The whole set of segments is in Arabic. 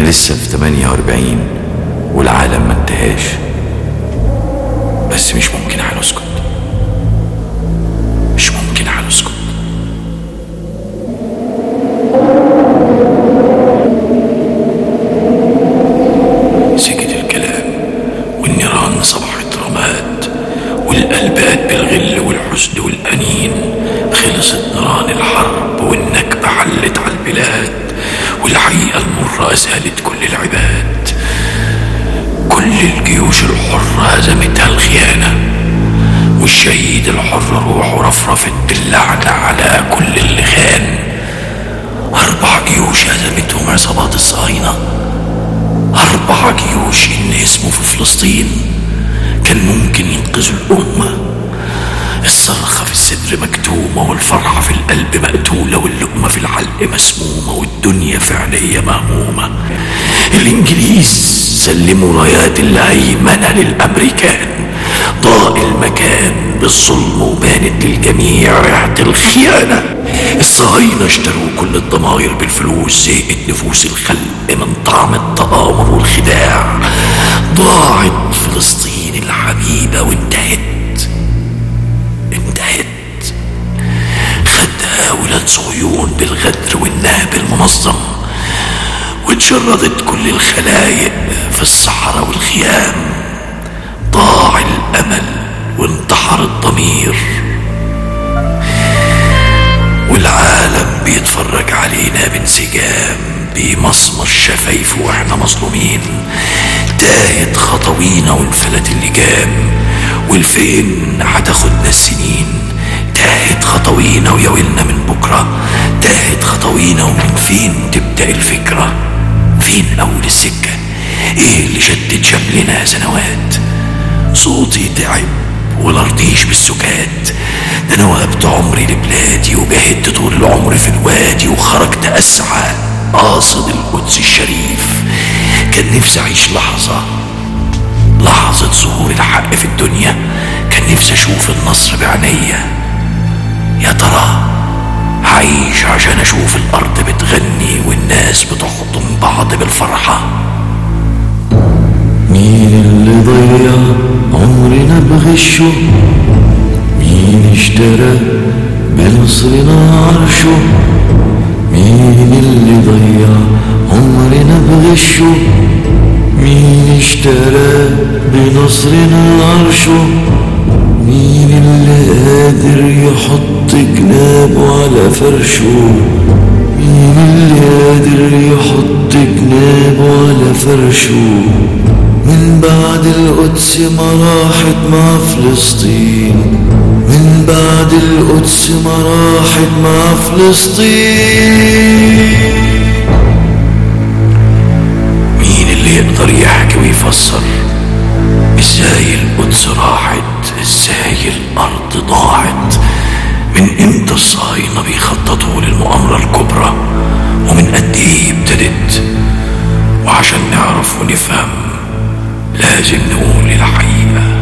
احنا لسه في 48 والعالم ما انتهاش، بس مش ممكن هنسكت، مش ممكن هنسكت. سكت الكلام والنيران صبحت رماد، والقلبات بالغل والحزن والأنين. خلصت نيران الحرب والنكبة حلت على البلاد، والحقيقة المرة أزالت كل العباد. كل الجيوش الحرة هزمتها الخيانة، والشهيد الحر روحه رفرفت باللعنة على كل اللي خان. 4 جيوش هزمتهم عصابات الصهاينة، 4 جيوش إن اسمه في فلسطين كان ممكن ينقذوا الأمة. الصرخة في الصدر مكتومة، والفرحة في القلب مقتولة، واللقمة في الحلق مسمومة، والدنيا فعلية مهمومة. الإنجليز سلموا رايات الهيمنة للأمريكان، ضاق المكان بالظلم وبانت للجميع ريحة الخيانة. الصهاينة اشتروا كل الضمائر بالفلوس، زهقت نفوس الخلق من طعم التآمر والخداع. ضاعت فلسطين الحبيبة وانتهت، خدها ولاد صهيون بالغدر والنهب المنظم، واتشردت كل الخلايق في الصحراء والخيام. ضاع الأمل وانتحر الضمير، والعالم بيتفرج علينا بانسجام، بيمصمص شفايفه واحنا مظلومين. تاهت خطوينا وانفلت اللجام، والفين هتاخدنا السنين. تاهت خطوينا ويا ويلنا من بكرة، تاهت خطوينا ومن فين تبدأ الفكرة؟ فين أول السكة؟ ايه اللي شدت شملنا سنوات؟ صوتي تعب والارضيش بالسكات، ده انا وهبت عمري لبلادي وجاهدت طول العمر في الوادي، وخرجت اسعى قاصد القدس الشريف. كان نفسي اعيش لحظة ظهور الحق في الدنيا، كان نفسي اشوف النصر بعينيا. يا ترى هعيش عشان اشوف الارض بتغني والناس بتحضن بعض بالفرحة؟ مين اللي ضيع عمرنا بغشه؟ مين اشترى بنصرنا عرشه؟ مين اللي ضيع عمرنا بغشه؟ مين اشترى بنصرنا عرشه؟ مين اللي قادر يحط جنابه على فرشه؟ مين اللي قادر يحط جنابه على فرشه؟ من بعد القدس ما راحت مع فلسطين، من بعد القدس ما راحت مع فلسطين. مين اللي يقدر يحكي ويفسر ازاي القدس راحت، ازاي الارض ضاعت؟ من امتى الصهاينة بيخططوا للمؤامرة الكبرى، ومن قد ايه ابتدت؟ وعشان نعرف ونفهم لازم نقول الحقيقة.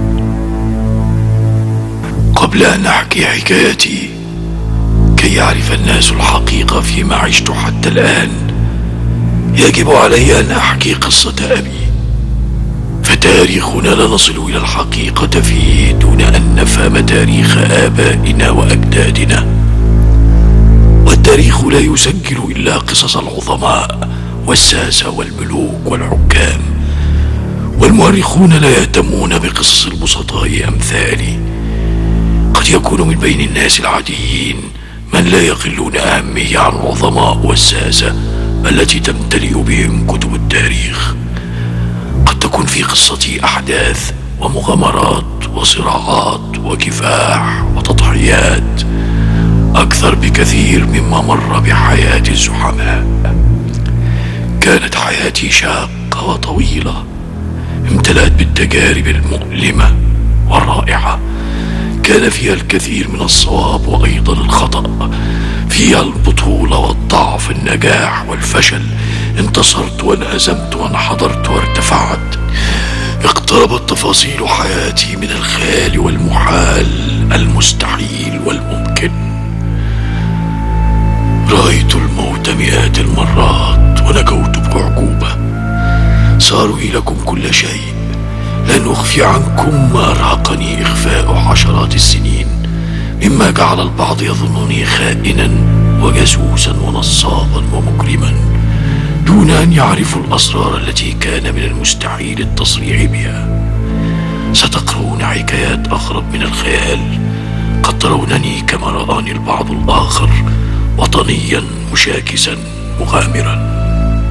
قبل أن أحكي حكايتي كي يعرف الناس الحقيقة فيما عشت حتى الآن، يجب علي أن أحكي قصة أبي، فتاريخنا لا نصل إلى الحقيقة فيه دون أن نفهم تاريخ آبائنا وأجدادنا. والتاريخ لا يسجل إلا قصص العظماء والساسة والملوك والحكام، والمؤرخون لا يهتمون بقصص البسطاء أمثالي. قد يكون من بين الناس العاديين من لا يقلون أهمية عن العظماء والساسة التي تمتلئ بهم كتب التاريخ. قد تكون في قصتي أحداث ومغامرات وصراعات وكفاح وتضحيات أكثر بكثير مما مر بحياة الزحماء. كانت حياتي شاقة وطويلة، امتلأت بالتجارب المؤلمة والرائعة. كان فيها الكثير من الصواب وأيضا الخطأ، فيها البطولة والضعف، النجاح والفشل، انتصرت وانهزمت وانحدرت وارتفعت. اقتربت تفاصيل حياتي من الخيال والمحال، المستحيل والممكن. رأيت الموت مئات المرات ونجوت بعجوبة. صاروا لكم كل شيء، لن أخفي عنكم ما أرهقني إخفاء عشرات السنين، مما جعل البعض يظنني خائنا وجاسوسا ونصابا ومجرما، دون أن يعرفوا الأسرار التي كان من المستحيل التصريح بها. ستقرؤون حكايات أغرب من الخيال، قد ترونني كما رآني البعض الآخر، وطنيا مشاكسا مغامرا.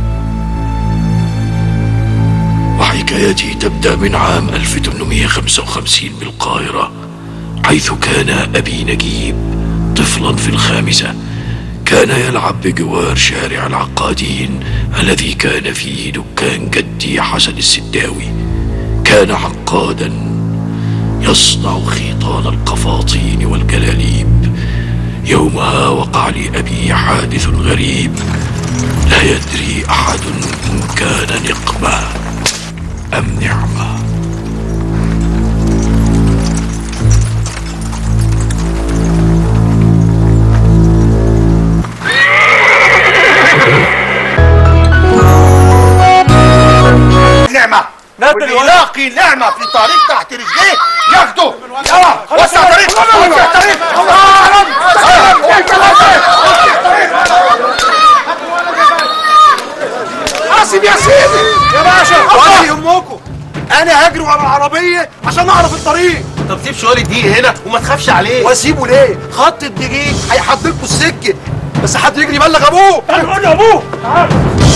وحكايتي تبدأ من عام 1855 بالقاهرة، حيث كان أبي نجيب طفلا في الخامسة. كان يلعب بجوار شارع العقادين الذي كان فيه دكان جدي حسن السداوي. كان عقادا يصنع خيطان القفاطين والجلاليب. يومها وقع لأبي حادث غريب، لا يدري أحد إن كان نقمة أم نعمة. نعمة واللي يلاقي نعمة في طريق تحت رجليه ياخده. يلا وسع طريق، وسع طريق. حاسب يا سيدي. يا باشا ولا يهمكم، انا هجري ورا العربية عشان اعرف الطريق. طب سيب شوال الدقيق هنا وما تخافش عليه. واسيبه ليه؟ خط الدقيق هيحددكوا السكة، بس حد يجري يبلغ ابوه. انا بقول له ابوه. تعال.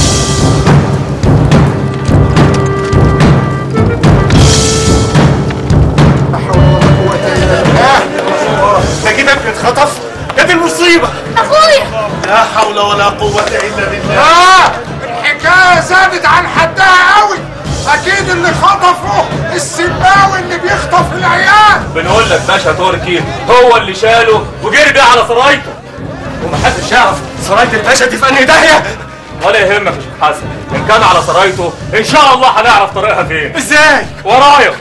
ده كده اتخطف، ده دي المصيبة. أخويا لا حول ولا قوة إلا بالله. الحكاية زادت عن حدها قوي. أكيد اللي خطفه السماوي اللي بيخطف العيال. بنقول لك باشا تركي هو اللي شاله وجري بيه على سرايته، ومحدش يعرف سراية الباشا دي في أنهي داهية. ولا يهمك يا شيخ حسن، إن كان على سرايته إن شاء الله هنعرف طريقها فين. إزاي؟ ورايا.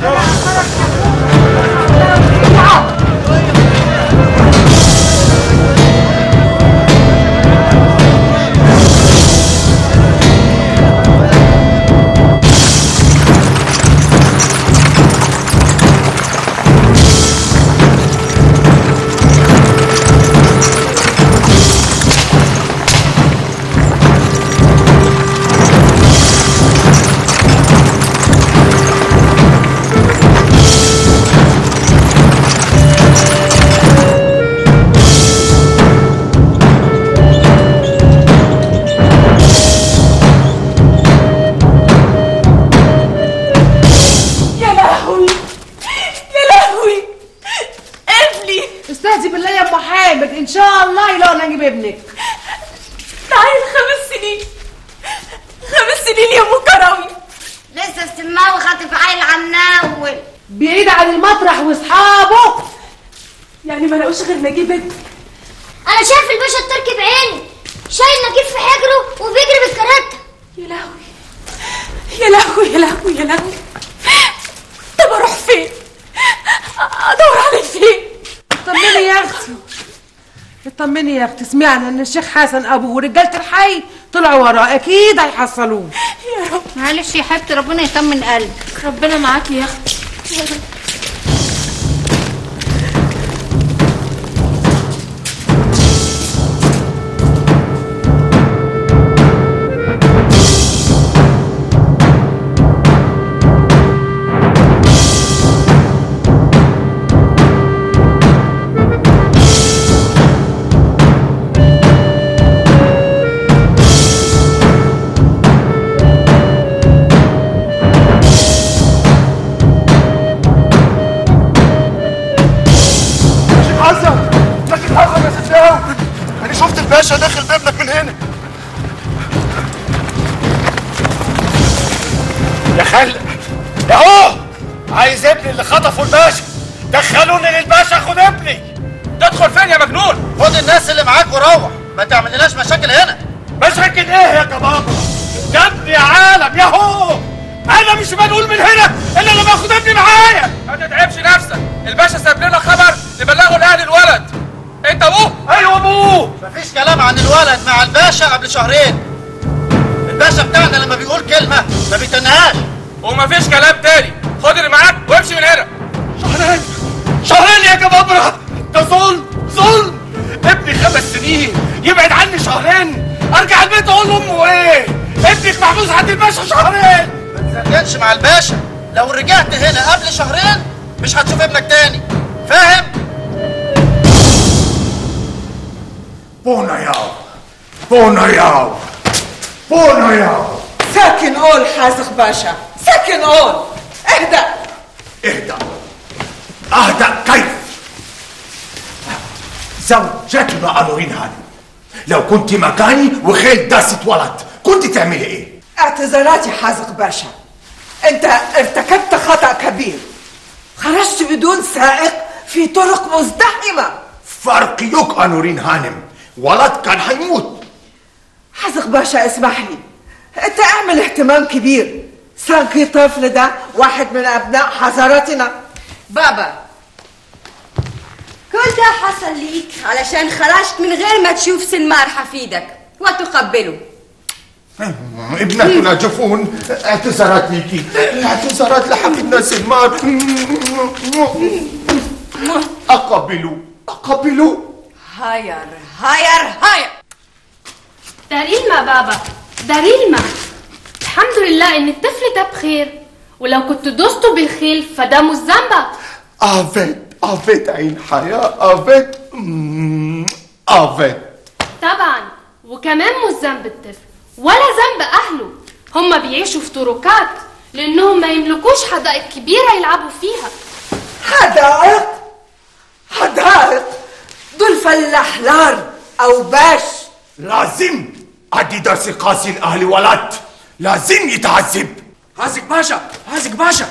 ان شاء الله يلاقوا نجيب ابنك. تعالي 5 سنين، 5 سنين يا ام كراوي. لسه السماوي خاطف عيل عناول بعيد عن المطرح واصحابه. يعني ما لقوش غير نجيب ابنك؟ انا شايف الباشا التركي بعيني شايل نجيب في حجره وبيجري بالكارته. يا لهوي يا لهوي يا لهوي يا لهوي. طب اروح فين؟ ادور عليه فين؟ اطمني يا اختي، اطمني يا اختي. سمعنا ان الشيخ حسن ابوه ورجاله الحي طلعوا وراه، اكيد هيحصلوه. يا رب. معلش يا حبيبتي، ربنا يطمن قلبك. ربنا معاكي يا اختي. يا رب. الباشا داخل بابنك من هنا. يا خل يا هو عايز ابني اللي خطفه الباشا. دخلوني للباشا، خد ابني. تدخل فين يا مجنون؟ خد الناس اللي معاك وروح، ما تعملناش مشاكل هنا. مشاكل ايه يا جبابره؟ ده ابني عالم يا هو. انا مش بنقول من هنا الا لما اخد ابني معايا. ما تتعبش نفسك، الباشا ساب لنا خبر نبلغه لاهل الولد. انت ابوه؟ ايوه ابوه. مفيش كلام عن الولد مع الباشا قبل 2 شهر. الباشا بتاعنا لما بيقول كلمه ما بيتنهاش. ومفيش كلام تاني، خد اللي معاك وامشي من هنا. شهرين يا جبابرة، ده ظلم. ابني 5 سنين يبعد عني شهرين، ارجع البيت اقول لامه ايه؟ ابنك محبوس عند الباشا شهرين. ما تزنقش مع الباشا، لو رجعت هنا قبل شهرين مش هتشوف ابنك تاني، فاهم؟ بونياو ساكن قول حازق باشا، ساكن قول. اهدأ كيف؟ زوجتنا أنورين هانم، لو كنت مكاني وخيل داست ولد كنت تعملي ايه؟ اعتذاراتي حازق باشا، انت ارتكبت خطأ كبير، خرجت بدون سائق في طرق مزدحمة. فرق يوك أنورين هانم، ولد كان حيموت. حازق باشا اسمح لي، انت اعمل اهتمام كبير، سانكي طفل ده واحد من ابناء حضارتنا. بابا كل ده حصل ليك علشان خرجت من غير ما تشوف سنمار حفيدك وتقبله. ابنتنا جفون، اعتذارات ليكي، اعتذارات لحبيبنا سنمار. أقبلوا. هاير. داريلما بابا، داريلما، الحمد لله ان الطفل ده بخير، ولو كنت دوسته بالخيل فده مش ذنبك. آفت عين حياة، آفت. طبعا، وكمان مش ذنب الطفل ولا ذنب اهله، هما بيعيشوا في طرقات لانهم ما يملكوش حدائق كبيره يلعبوا فيها. حدائق دول فلاحلار او باش. لازم ادي درس قاسي لاهل ولد، لازم يتعذب. حازق باشا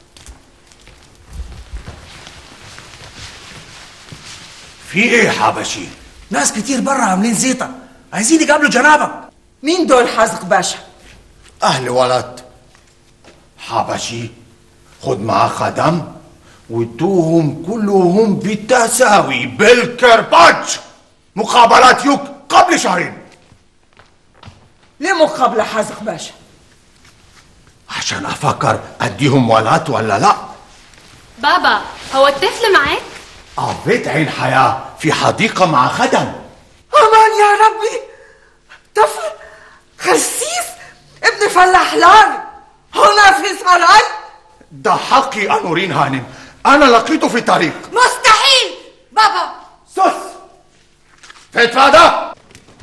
في ايه حبشي؟ ناس كتير برا عاملين زيطة، عايزين يقابلوا جنابك. مين دول حازق باشا؟ اهل ولد حبشي، خد معاه خدم ودوهم كلهم بالتساوي بالكرباج، مقابلات يوك قبل شهرين. ليه مقابلة حازق باشا؟ عشان افكر اديهم ولد ولا لا. بابا هو الطفل معاك؟ قضيت عين حياة في حديقة مع خدم. امان يا ربي، طفل خسيس ابن فلاحلار هنا في سراي. ده حقي أنورين هانم، أنا لقيته في طريق. مستحيل بابا. سوس تتفادى.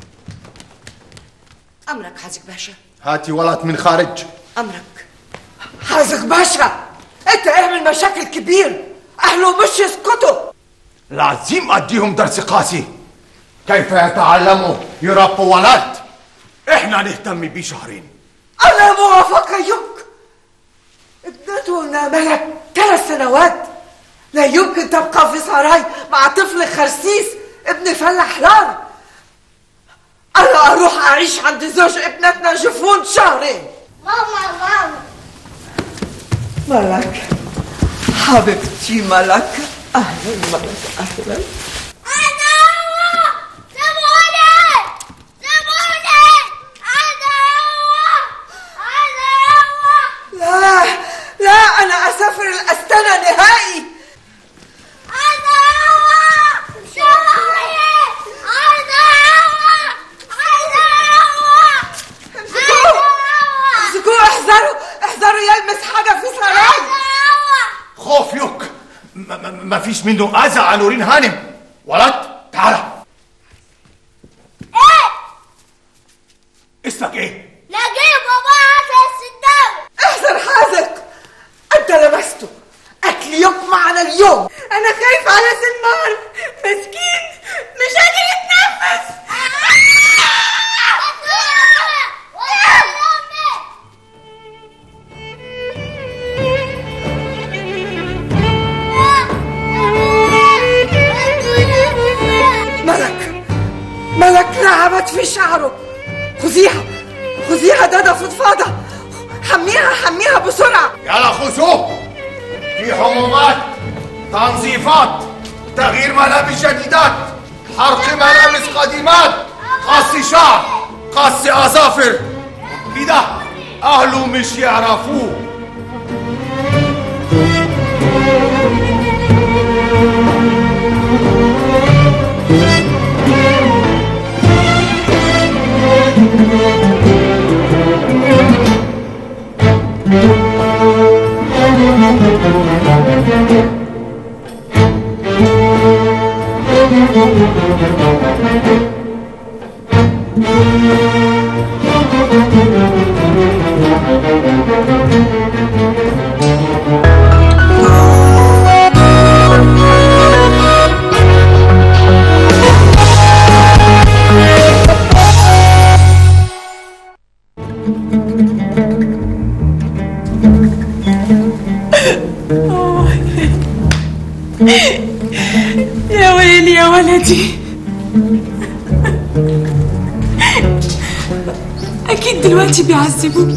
امرك حازق باشا. هاتي ولد من خارج. امرك حازق باشا، انت اعمل مشاكل كبير، اهله مش يسكتوا. لازم اديهم درس قاسي، كيف يتعلموا يربوا ولد. احنا نهتم بيه شهرين. انا موافقة يوك، ابنتنا ملك 3 سنوات، لا يمكن تبقى في سراي مع طفل خرسيس ابن فلاحلار. انا اروح اعيش عند زوج ابنتنا جفون شهرين. ماما ملك حبيبتي ملك، اهلا ملك اهلا. لا انا اسافر الاستانة نهائي. امسكوه، احذروا يلمس حاجة في سراي. خوف يوك، ما فيش منه اذى على نورين هانم. ولد تعال. اسمك ايه؟ نجيب بابا عسل السداوي. احذر حازق، انت لمسته، اكل يوك معنا اليوم. انا خايف على سنمار، مسكين مش قادر يتنفس. ملك لعبت في شعره. خذيها دادا فضفاضة، حميها بسرعة. يلا خذوه، في حمومات، تنظيفات، تغيير ملابس جديدات، حرق ملابس قديمات، قص شعر، قص اظافر، كده اهله مش يعرفوه. يا ويلي يا ولدي، أكيد دلوقتي بيعذبوك.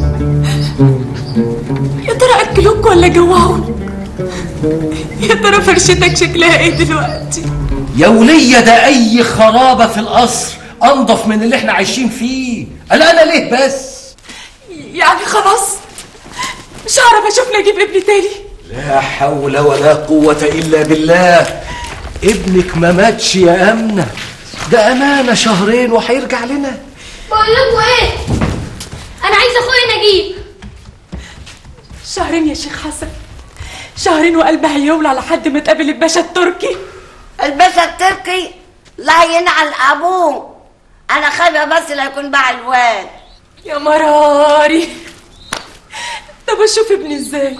يا ترى أكلوك ولا جوعوك؟ يا ترى فرشتك شكلها إيه دلوقتي؟ يا ولية ده أي خرابة في القصر أنضف من اللي إحنا عايشين فيه. أنا ليه بس؟ يعني خلاص مش هعرف أشوف نجيب ابني تاني. لا حول ولا قوة إلا بالله. ابنك ما ماتش يا أمنة، ده أمانة شهرين وهيرجع لنا. بقول لكم إيه؟ أنا عايزة أخويا نجيب. شهرين يا شيخ حسن، شهرين وقلبها هيولع لحد ما تقابل الباشا التركي. الباشا التركي لا ينعل أبوه. أنا خايفة بس لا يكون باع الواد. يا مراري، طب أشوف ابني إزاي؟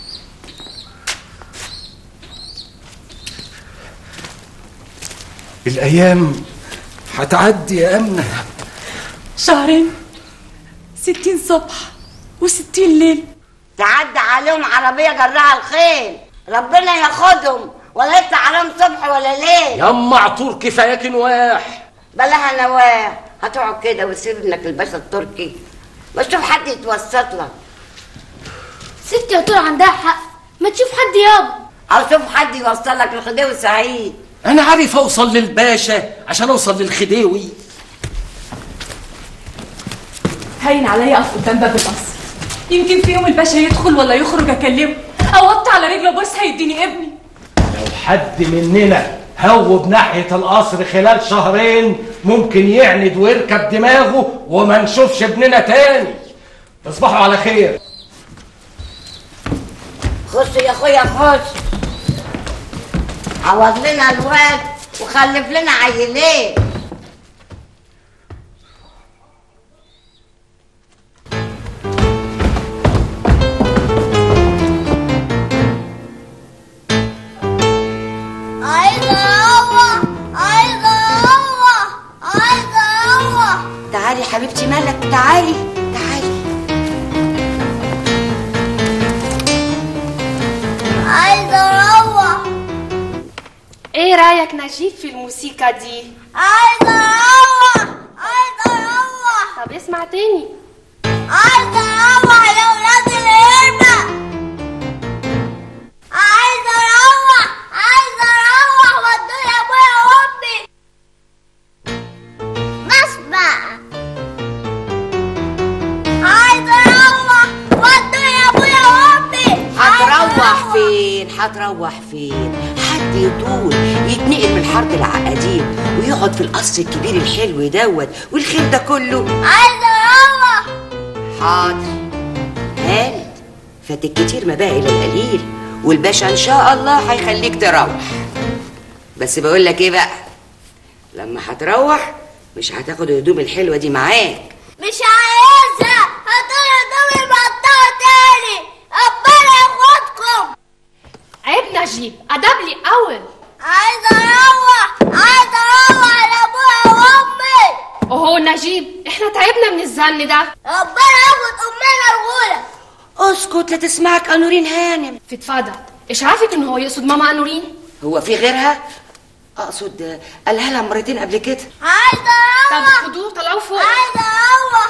الأيام هتعدي يا أمنة. شهرين 60 صبح و60 ليل. تعدي عليهم عربية جراها الخيل، ربنا ياخدهم ولا يطلع عليهم صبح ولا ليل. يما عطور كفاياك نواح. بلاها نواح، هتقعد كده وتسيب ابنك الباشا التركي؟ بشوف حد يتوسط لك. ستي يا طول عندها حق، ما تشوف حد يابا. أو شوف حد يوصلك لخديوي سعيد. أنا عارف أوصل للباشا عشان أوصل للخديوي. هين عليا أقف قدام باب القصر، يمكن في يوم الباشا يدخل ولا يخرج أكلمه أو أوطي على رجله بص هيديني ابني. لو حد مننا هوب ناحية القصر خلال شهرين ممكن يعند ويركب دماغه وما نشوفش ابننا تاني. تصبحوا على خير. خش يا اخويا خش، عوض لنا الواد وخلف لنا عيلين. تعالي حبيبتي، مالك؟ تعالي تعالي. عايزة أروح. ايه رأيك نجيب في الموسيقى دي؟ عايزة أروح. عايزة أروح. طب اسمع تاني. عايزة أروح يا ولاد الهربة. عايزة أروح. عايزة أروح ودوني أبويا وأمي. بس بقى. عايزة أروح ودوني أبويا وأمي. هتروح فين؟ هتروح فين؟ حد يطول يتنقل من حرب العقادين ويقعد في القصر الكبير الحلو دوت والخير ده كله؟ عايزة أروح. حاضر، هانت فات الكتير ما باقي الا القليل، والباشا ان شاء الله هيخليك تروح. بس بقول لك ايه بقى، لما هتروح مش هتاخد الهدوم الحلوه دي معاك. مش عايزها، هاتولي هدومي مقطعة تاني. ربنا ياخدكم. عيب نجيب، أدب لي أول. عايزة أروح. عايزة أروح لأبويا وأمي. أهو نجيب، إحنا تعبنا من الزن ده. ربنا ياخد أمنا الغولة. اسكت لا تسمعك أنورين هانم. اتفضل. إيش عارفك إن هو يقصد ماما أنورين؟ هو في غيرها؟ أقصد قالها لها مرتين قبل كده. عايزة أروح. طب خدوه طلعوا فوق. عايزة أروح.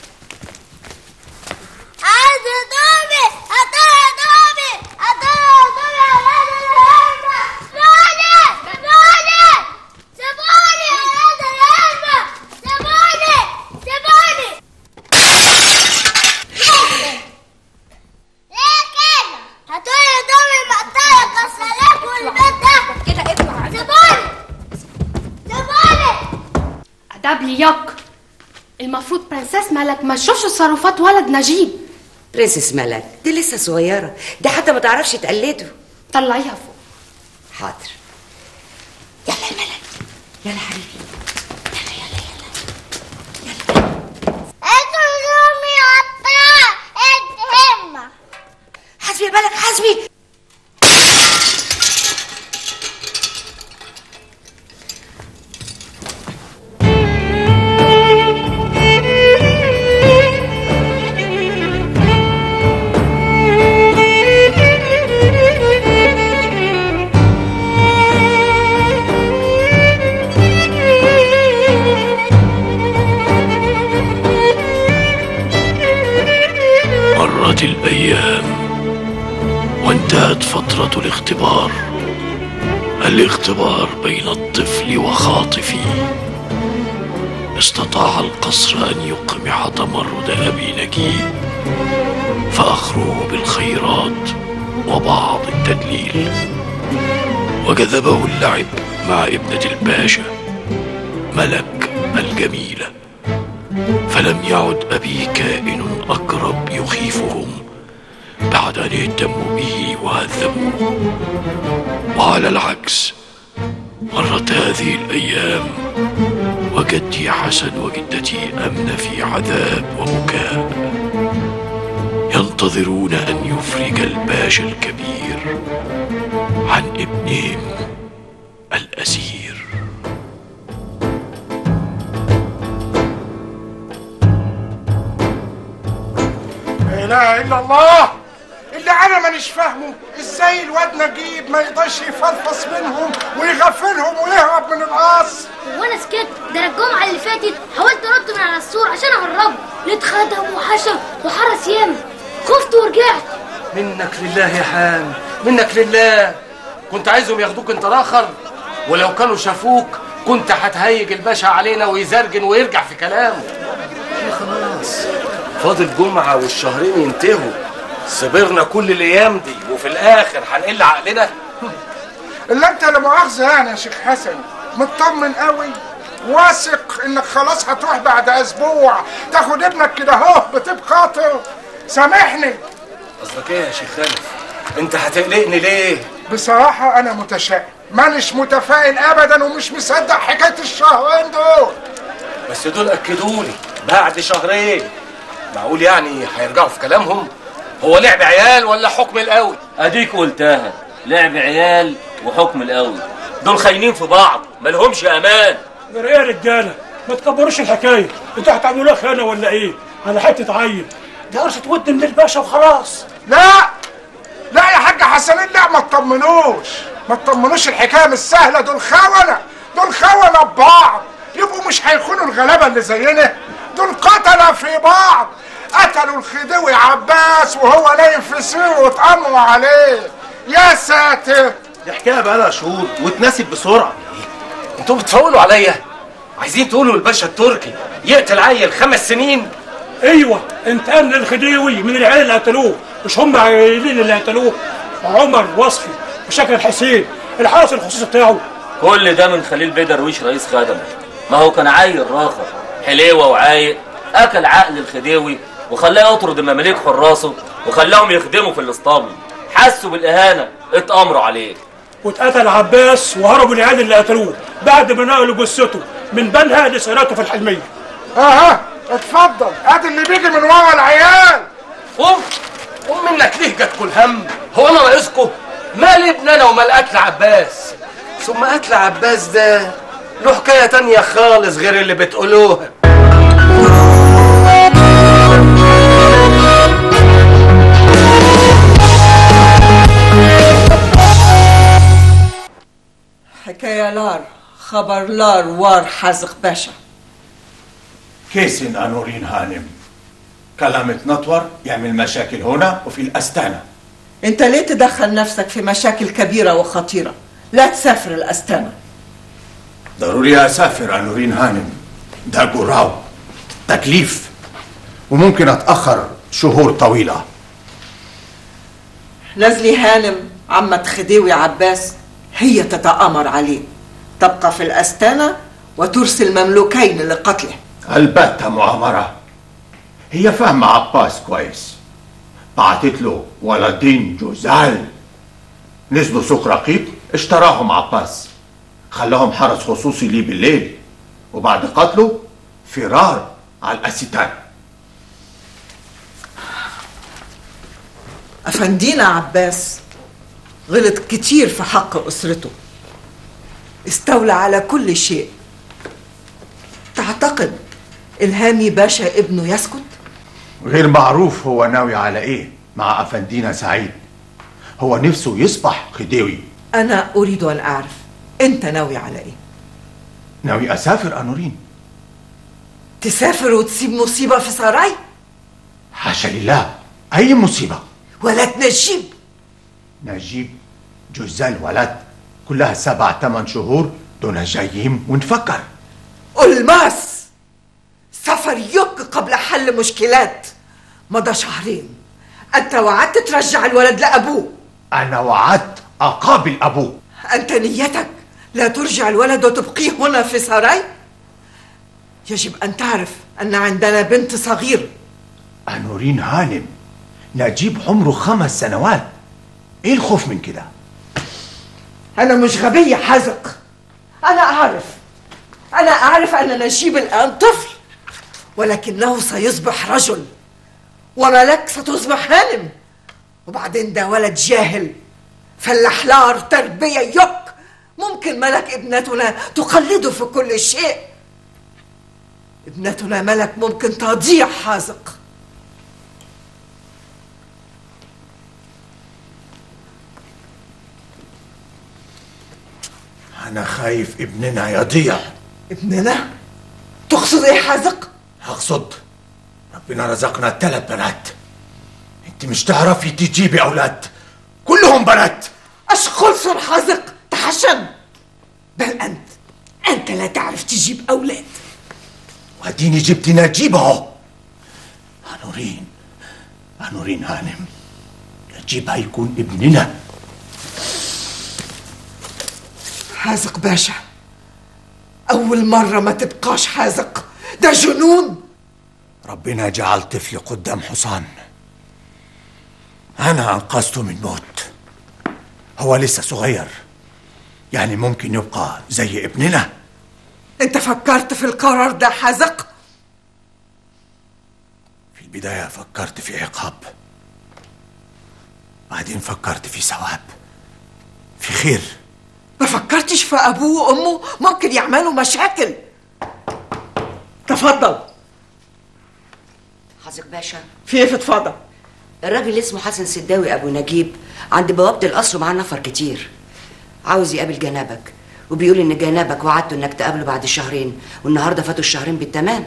عايزة هدومي. هاتولي هدومي. هاتولي هدومي يا ولاد الهربة. سيبوني. سيبوني. سيبوني يا ولاد الهربة. سيبوني. سيبوني. برنسيس ملك ما تشوفش تصرفات ولد نجيب. برنسس ملك دي لسه صغيرة، دي حتى ما تعرفش تقلده. طلعيها فوق. حاضر. يلا يا ملك، يلا حبيبي، يلا. انتوا لزومي قطع الهمة. حسبي يا ملك، حسبي. مرت الأيام وانتهت فترة الاختبار بين الطفل وخاطفي. استطاع القصر أن يقمع تمرد أبي نجيب، فأخروه بالخيرات وبعض التدليل، وجذبه اللعب مع ابنة الباشا ملك الجميلة، فلم يعد أبي كائن أقرب يخيفهم بعد أن اهتموا به وهذبوه. وعلى العكس مرت هذه الأيام وجدي حسن وجدتي أمنة في عذاب وبكاء، ينتظرون أن يفرج الباشا الكبير عن ابنهم الأسير. لا اله الا الله. اللي انا مانيش فاهمه ازاي الواد نجيب ما يقدرش يفلفص منهم ويغفلهم ويهرب من القصر. وانا سكت، ده الجمعه اللي فاتت حاولت انط من على السور عشان اهربه، لقيت خدم وحشم وحرس ياما، خفت ورجعت. منك لله يا حام، منك لله. كنت عايزهم ياخدوك انت راخر، ولو كانوا شافوك كنت هتهيج الباشا علينا ويزرجن ويرجع في كلامه. خلاص فاضل جمعة والشهرين ينتهوا، صبرنا كل الايام دي وفي الاخر هنقل عقلنا. اللي انت لا مؤاخذه يعني يا شيخ حسن مطمن قوي، واثق انك خلاص هتروح بعد اسبوع تاخد ابنك كده اهو بطيب خاطر. سامحني. قصدك ايه يا شيخ خالد؟ انت هتقلقني ليه؟ بصراحه انا متشائم، مانيش متفائل ابدا ومش مصدق حكايه الشهرين دول. بس دول اكدولي بعد شهرين. معقول يعني هيرجعوا في كلامهم؟ هو لعب عيال ولا حكم القوي؟ اديك قلتها، لعب عيال وحكم القوي، دول خاينين في بعض مالهمش امان. ايه يا رجاله، ما تكبروش الحكايه، انتوا هتعملوها خيانه ولا ايه؟ على حته عيل دي قرصه ود من الباشا وخلاص. لا يا حاج حسنين، لا ما تطمنوش، الحكايه مش سهله. دول خونه ببعض، يبقوا مش هيخونوا الغلابه اللي زينا. دول قتله في بعض، قتلوا الخديوي عباس وهو نايم في سريره واتأمروا عليه. يا ساتر، دي حكايه بقالها شهور واتنست بسرعه. انتوا بتفولوا عليا؟ عايزين تقولوا الباشا التركي يقتل عيل 5 سنين؟ ايوه، انتقام للخديوي من العيال اللي قتلوه، مش هم عيالين اللي قتلوه. عمر وصفي وشاكر الحسين الحرس الخصوصي بتاعه. كل ده من خليل بيه درويش رئيس خدمه. ما هو كان عيل راخر حليوه وعايق، اكل عقل الخديوي وخلاه يطرد المماليك حراسه وخلاهم يخدموا في الاسطبل. حسوا بالاهانه اتامروا عليه، واتقتل عباس وهربوا العيال اللي قتلوه بعد ما نقلوا جثته من بنها لسيراته في الحلميه. اتفضل، ادي اللي بيجي من ورا العيال. قوم منك ليه جت كل هم؟ هو انا ناقصكم؟ مال ابن انا ومال قتل عباس؟ ثم قتل عباس ده له حكايه تانيه خالص غير اللي بتقولوها. حكاية لار خبر لار وار حزق باشا. كيسن أنورين هانم، كلام نطور يعمل مشاكل هنا وفي الأستانة. انت ليه تدخل نفسك في مشاكل كبيرة وخطيرة؟ لا تسافر الأستانة. ضروري أسافر أنورين هانم، ده جراو تكليف وممكن أتأخر شهور طويلة. نزلي هانم عمة خديوي عباس هي تتآمر عليه، تبقى في الأستانة وترسل مملوكين لقتله. البتة مؤامرة، هي فاهمة عباس كويس. بعتت له ولدين جزال نزلوا سوق رقيق، اشتراهم عباس، خلاهم حرس خصوصي ليه بالليل، وبعد قتله فرار على الأستان. أفندينا عباس غلط كتير في حق أسرته، استولى على كل شيء. تعتقد الهامي باشا ابنه يسكت؟ غير معروف هو ناوي على ايه مع أفندينا سعيد. هو نفسه يصبح خديوي. أنا أريد أن أعرف أنت ناوي على إيه؟ ناوي أسافر أنورين. تسافر وتسيب مصيبة في سراي؟ حاشا لله، أي مصيبة؟ ولد نجيب. نجيب جزال ولد، كلها 7 8 شهور دون جايين ونفكر. ألماس سفر يك قبل حل مشكلات. مضى 2 شهر، أنت وعدت ترجع الولد لأبوه. أنا وعدت أقابل أبوه. أنت نيتك لا ترجع الولد وتبقيه هنا في سراي؟ يجب أن تعرف أن عندنا بنت صغير. أنورين هانم، نجيب عمره 5 سنوات، إيه الخوف من كده؟ أنا مش غبية حزق. أنا أعرف أن نجيب الآن طفل، ولكنه سيصبح رجل، وملك ستصبح هانم. وبعدين ده ولد جاهل فالأحلار تربية يك. ممكن ملك ابنتنا تقلده في كل شيء. ابنتنا ملك ممكن تضيع حازق. أنا خايف ابننا يضيع. ابننا؟ تقصد إيه حازق؟ أقصد ربنا رزقنا 3 بنات، أنت مش تعرفي تجيبي أولاد، كلهم بنات. أشخلصر حازق، تحشم. بل أنت لا تعرف تجيب أولاد. واديني جبت نجيب اهو. أنورين هانم، نجيب هيكون ابننا. حازق باشا، أول مرة ما تبقاش حازق، ده جنون. ربنا جعل طفل قدام حصان، أنا أنقذته من موت. هو لسه صغير، يعني ممكن يبقى زي ابننا. أنت فكرت في القرار ده حازق؟ في البداية فكرت في عقاب، بعدين فكرت في ثواب، في خير. ما فكرتش في أبوه وأمه؟ ممكن يعملوا مشاكل. تفضل. حازق باشا، في ايه؟ اتفضل. الراجل اللي اسمه حسن سداوي ابو نجيب عند بوابه القصر ومعاه نفر كتير، عاوز يقابل جنابك، وبيقول ان جنابك وعدته انك تقابله بعد 2 شهر، والنهارده فاتوا 2 شهر بالتمام.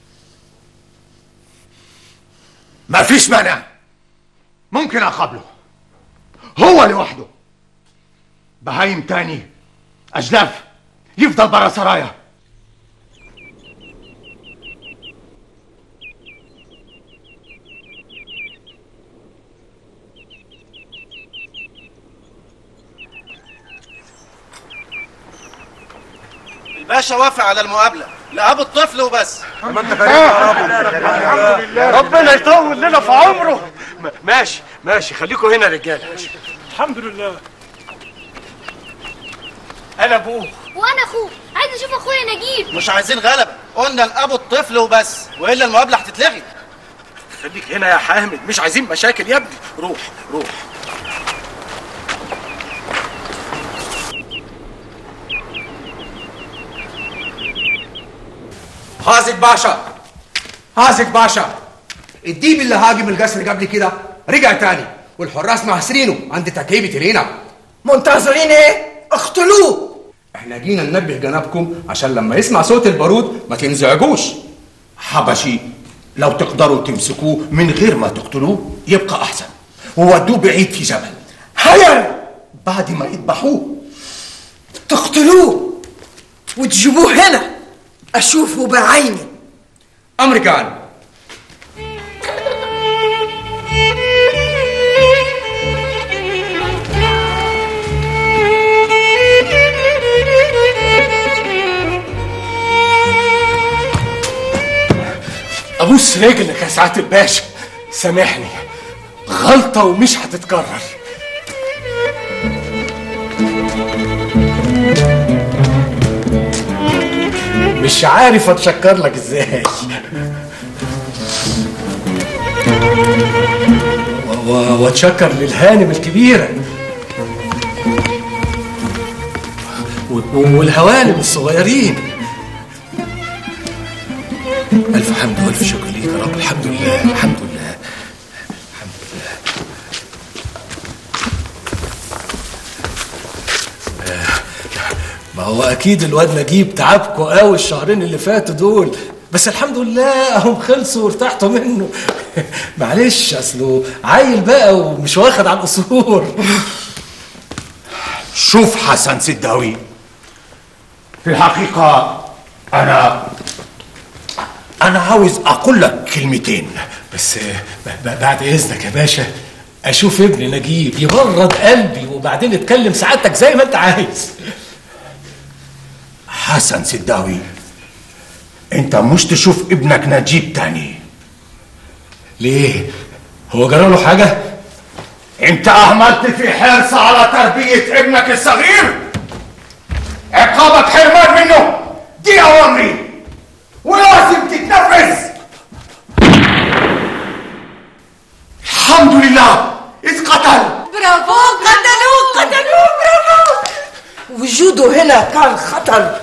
ما فيش مانع، ممكن اقابله هو لوحده. بهايم تاني اجلاف يفضل برا سرايا. الباشا وافق على المقابله لأبو الطفل وبس. ما انت غريب يا رب. الحمد لله، ربنا يطول لنا في عمره. ماشي خليكم هنا رجاله. الحمد لله. انا ابوه وانا اخوه، عايز اشوف اخويا نجيب. مش عايزين غلبه، قلنا لأبو الطفل وبس، والا المقابله هتتلغي. خليك هنا يا حامد، مش عايزين مشاكل يا ابني. روح. حازق باشا، الديب اللي هاجم القصر قبل كده رجع تاني، والحراس محاصرينه عند تكعيبة الهنا. منتظرين ايه؟ اقتلوه. احنا جينا ننبه جنابكم عشان لما يسمع صوت البارود ما تنزعجوش. حبشي، لو تقدروا تمسكوه من غير ما تقتلوه يبقى احسن، وودوه بعيد في جبل حيا بعد ما يذبحوه. تقتلوه وتجيبوه هنا اشوفه بعيني. امريكان. ابوس ابوس رجلك يا سعاده الباشا، سامحني، غلطه ومش هتتكرر. مش عارف اتشكر لك ازاي. واتشكر للهانم الكبيره والهوانم الصغيرين. الف حمد والف شكر ليك يا رب. الحمد لله الحمد لله الحمد لله. ما هو اكيد الواد نجيب تعبكوا قوي الشهرين اللي فاتوا دول، بس الحمد لله اهم خلصوا وارتحتوا منه. معلش اصله عيل بقى ومش واخد على الاصول. شوف حسن سداوي، في الحقيقة أنا عاوز أقول لك كلمتين، بس بعد إذنك يا باشا أشوف ابني نجيب يبرد قلبي وبعدين اتكلم سعادتك زي ما أنت عايز. حسن سداوي، أنت مش تشوف ابنك نجيب تاني. ليه؟ هو جراله حاجة؟ أنت أهملت في حرص على تربية ابنك الصغير. عقابك حرمان منه، دي أوامري ولازم تتنفذ. الحمد لله اتقتل. برافو، قتلوه برافو. وجوده هنا كان خطر.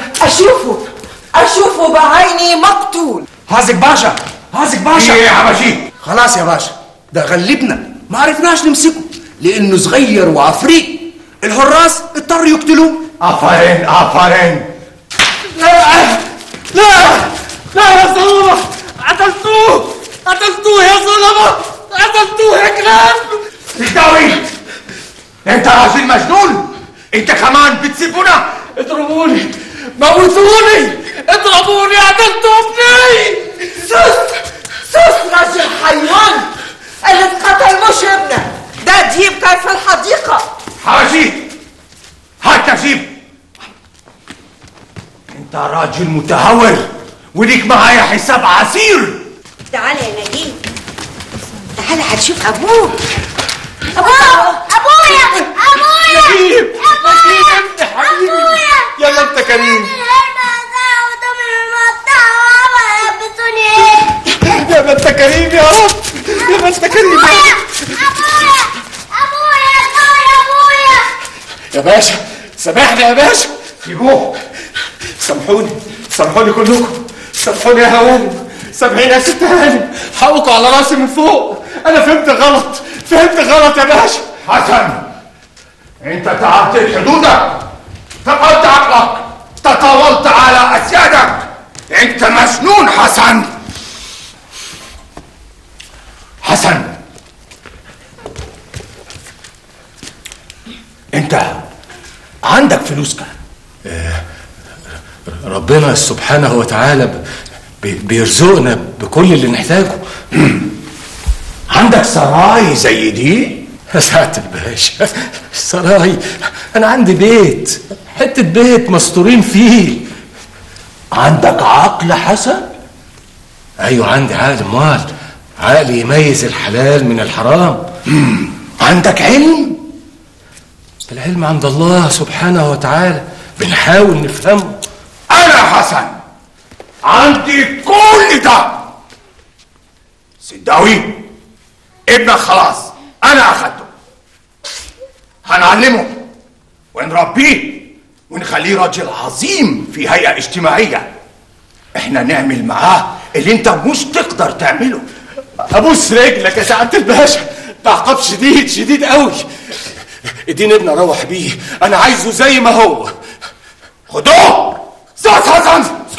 أشوفه بعيني مقتول. هازك باشا ايه يا حبشي؟ خلاص يا باشا، ده غلبنا، ما عرفناش نمسكه لانه صغير وعفريت. الحراس اضطروا يقتلوه. عفارين. لا يا ظلمة، قتلتوه يا ظلمة، قتلتوه يا كلاب. سداوي، انت راجل مجنون، انت كمان بتسيبونا؟ اضربوني، موتوني، اضربوني، قتلتوا ابني. سوس راجل حيوان، اللي اتقتل مش ابنك، ده ديب كان في الحديقة. حبشي، هات نجيب. انت راجل متهور وليك معايا حساب عسير. تعال يا نجيب، تعال هتشوف ابوك. ابويا نجيب انت حبيبي، يلا انت كريم. يا ما انت كريم يا رب، يا ما انت كريم يا رب. ابويا يا باشا سامحني يا باشا. سيبوه. سامحوني كلكم، سامحوني يا هوانم، سامحيني يا ست هانم، حقكوا على راسي من فوق. انا فهمت غلط يا باشا. حسن، انت تعديت حدودك، فقدت عقلك، تطاولت على اسيادك، انت مجنون حسن. انت عندك فلوس كام؟ ربنا سبحانه وتعالى بيرزقنا بكل اللي نحتاجه. عندك سراي زي دي؟ يا سعادة الباشا، سراي؟ أنا عندي بيت، حتة بيت مستورين فيه. عندك عقل حسن؟ أيوة عندي عقل، أمال عقل يميز الحلال من الحرام. عندك علم؟ العلم عند الله سبحانه وتعالى، بنحاول نفهمه. أنا حسن عندي كل ده. سداوي، ابنك خلاص أنا أخدته، هنعلمه ونربيه ونخليه راجل عظيم في هيئة اجتماعية. احنا نعمل معاه اللي انت مش تقدر تعمله. ابوس رجلك يا سعادة الباشا، ده عقاب شديد قوي. اديني ابني اروح بيه، انا عايزه زي ما هو. خدوه. استاذ حسن اسكت.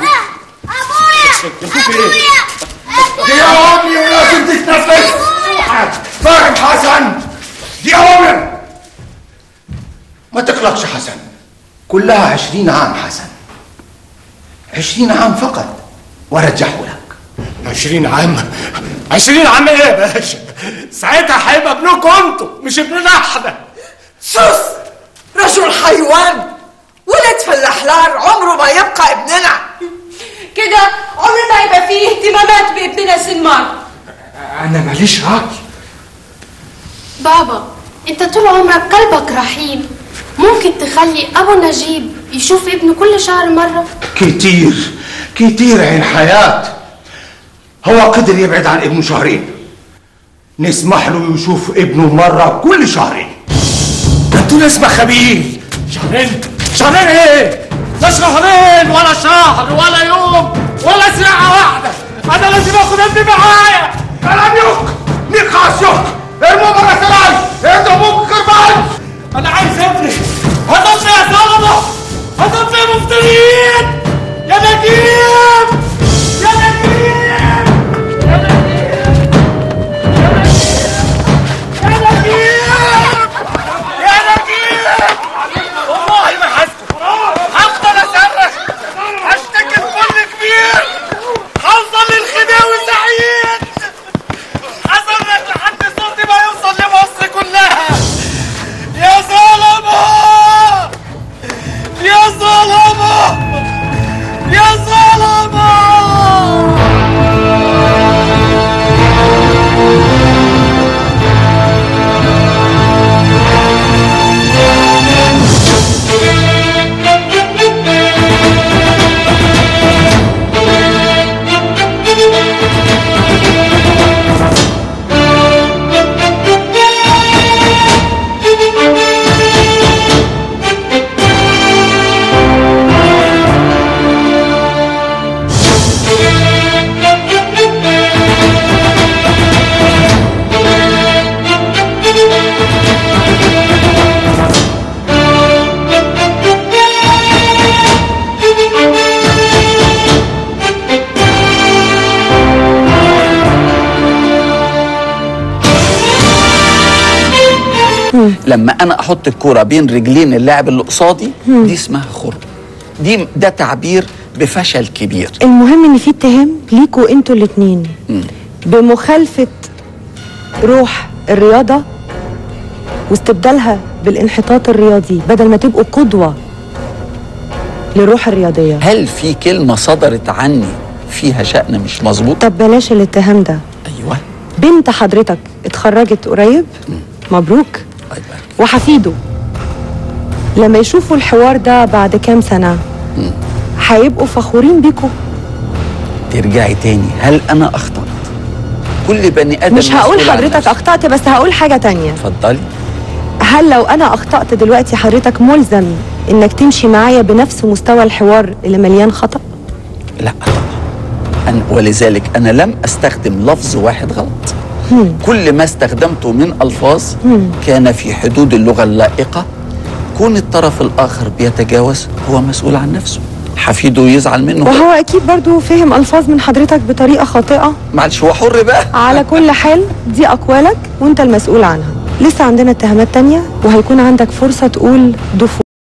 ابويا دي اوامر ولازم تتنفذ. فاهم حسن؟ دي اوامر. ما تقلقش حسن، كلها 20 عام حسن، 20 عام فقط وارجعه لك. 20 عام؟ 20 عام ايه يا باشا؟ ساعتها هيبقى ابنكم انتوا مش ابننا احنا. سوس رجل حيوان، ولد في الاحلار عمره ما يبقى ابننا. كده عمر ما يبقى فيه اهتمامات بابننا سنمار. انا ماليش راي. بابا انت طول عمرك قلبك رحيم، ممكن تخلي ابو نجيب يشوف ابنه كل شهر مرة؟ كتير عين حياة. هو قدر يبعد عن ابنه شهرين، نسمح له يشوف ابنه مرة كل شهرين. ده انتوا ناس مخابيل. شهرين ايه؟ لا شهرين ولا شهر ولا يوم ولا ساعة واحدة. أنا لازم آخد ابني معايا. كلام يوك نقاش يوك. ارموا برا سراي، اضربوك كرباج. أنا عايز ابني. هتطلع يا ظلمة، هتطلع يا مفترين. يا نجيب، يا نجيب، يا نجيب، يا نجيب، يا نجيب. والله ما هسكت، هفضل أصرخ، هشتكي لكل كبير، هوصل للخديوي سعيد، هصرخ لحد صوتي ما يوصل لمصر كلها. يا ظلمة، يا ظلمة، يا ظلمة. لما انا احط الكوره بين رجلين اللاعب اللي قصادي دي اسمها خرم. ده تعبير بفشل كبير. المهم ان في اتهام ليكوا انتوا الاتنين بمخالفه روح الرياضه واستبدالها بالانحطاط الرياضي بدل ما تبقوا قدوه للروح الرياضيه. هل في كلمه صدرت عني فيها شأن مش مظبوط؟ طب بلاش الاتهام ده. ايوه. بنت حضرتك اتخرجت قريب، مبروك. وحفيده لما يشوفوا الحوار ده بعد كام سنة هيبقوا فخورين بيكوا. ترجعي تاني، هل انا اخطأت؟ كل بني ادم مش هقول حضرتك اخطأت، بس هقول حاجة تانية. اتفضلي. هل لو انا اخطأت دلوقتي حضرتك ملزم انك تمشي معايا بنفس مستوى الحوار اللي مليان خطأ؟ لا طبعا. ولذلك انا لم استخدم لفظ واحد غلط. كل ما استخدمته من ألفاظ كان في حدود اللغة اللائقة. كون الطرف الآخر بيتجاوز هو مسؤول عن نفسه، حفيده يزعل منه. وهو أكيد برضو فهم ألفاظ من حضرتك بطريقة خاطئة. معلش هو حر بقى. على كل حال دي أقوالك وأنت المسؤول عنها. لسه عندنا اتهامات تانية وهيكون عندك فرصة تقول دفوع.